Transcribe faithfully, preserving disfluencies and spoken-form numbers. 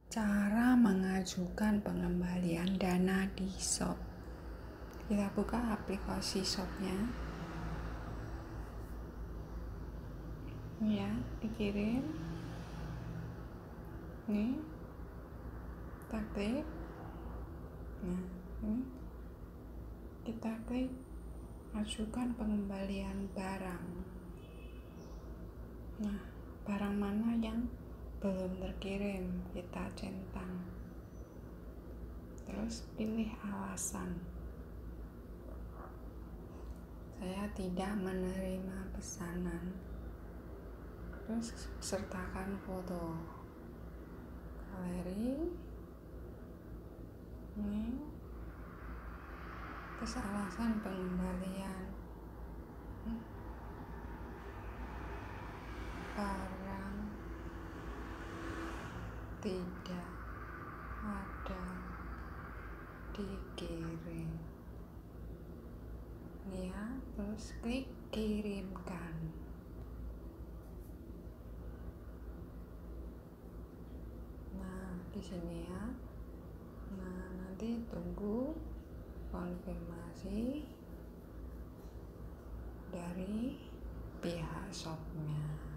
Cara mengajukan pengembalian dana di Shop. Kita buka aplikasi Shopnya. Ya, dikirim. Nih, kita klik. Nah, ini kita klik ajukan pengembalian barang. Nah, barang mana yang belum terkirim, kita centang, terus pilih alasan. Saya tidak menerima pesanan, terus sertakan foto galeri ini, terus alasan pengembalian. Barang tidak ada dikirim, ya, terus klik kirimkan. Nah, di sini ya. Nah, nanti tunggu konfirmasi dari pihak shopnya.